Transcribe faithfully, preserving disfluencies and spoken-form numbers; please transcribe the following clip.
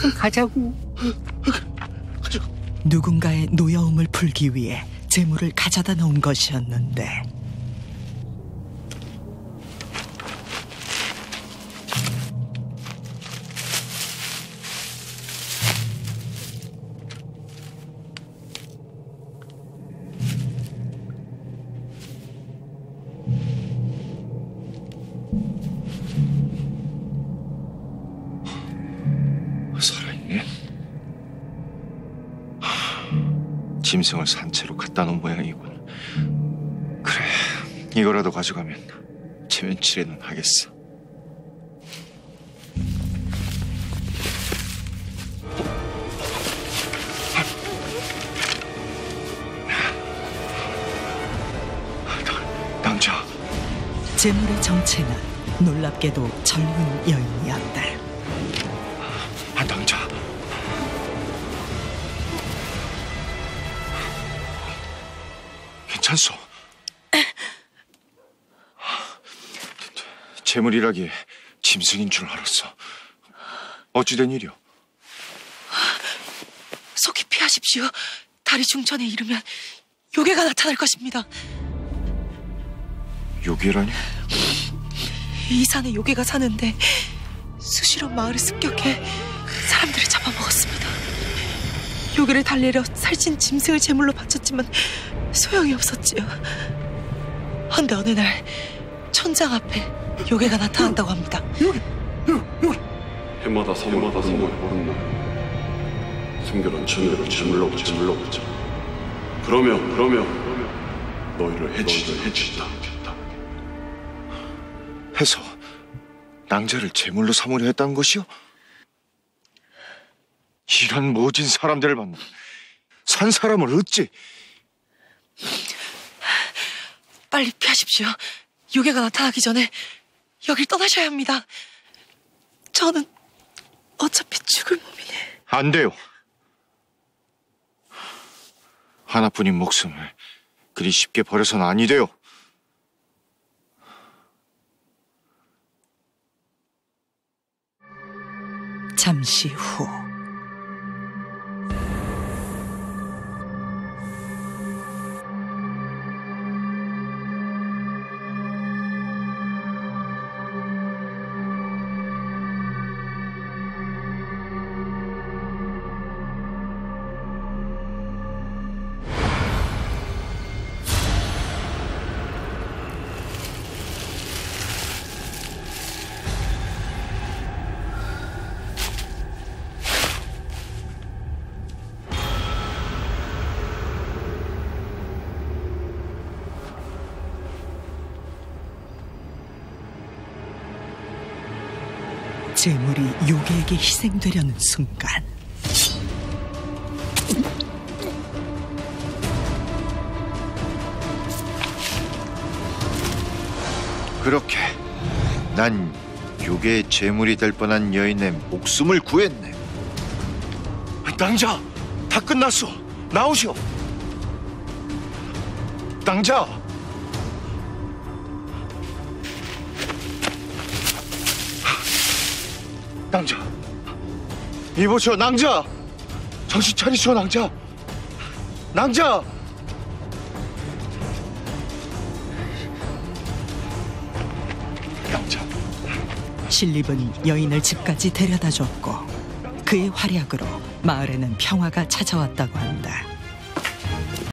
가자고. 누군가의 노여움을 풀기 위해 재물을 가져다 놓은 것이었는데 살아있네? 짐승을 산채로 갖다 놓은 모양이군. 그래, 이거라도 가져가면 체면치레는 하겠어. 낭자. 재물의 정체는 놀랍게도 젊은 여인이었다. 아, 낭자. 괜찮소? 재물이라기에 짐승인 줄 알았어. 어찌된 일이오? 속히 피하십시오. 다리 중천에 이르면 요괴가 나타날 것입니다. 요괴라니? 이 산에 요괴가 사는데 수시로 마을을 습격해 사람들을 잡아먹었습니다. 요괴를 달래려 살찐 짐승을 제물로 바쳤지만 소용이 없었지요. 헌데 어느 날 천장 앞에 요괴가 나타난다고 합니다. 요괴! 요괴! 해마다 사마다 사마의 보는 날 숨겨놓은 천녀를 제물로 바쳐 제물로 바쳐 그러면 그러면 너희를 해치다 해치다 해서 낭자를 제물로 삼으려 했다는 것이요? 이런 모진 사람들을 만나 산 사람을 어찌? 빨리 피하십시오. 요괴가 나타나기 전에 여길 떠나셔야 합니다. 저는 어차피 죽을 몸이네. 안 돼요. 하나뿐인 목숨을 그리 쉽게 버려서는 아니 돼요. 잠시 후 재물이 요괴에게 희생되려는 순간 그렇게 난 요괴의 제물이 될 뻔한 여인의 목숨을 구했네. 낭자! 다 끝났어! 나오시오! 낭자! 낭자! 이보시오, 낭자! 정신 차리시오, 낭자! 낭자! 낭자! 신립은 여인을 집까지 데려다줬고 그의 활약으로 마을에는 평화가 찾아왔다고 한다.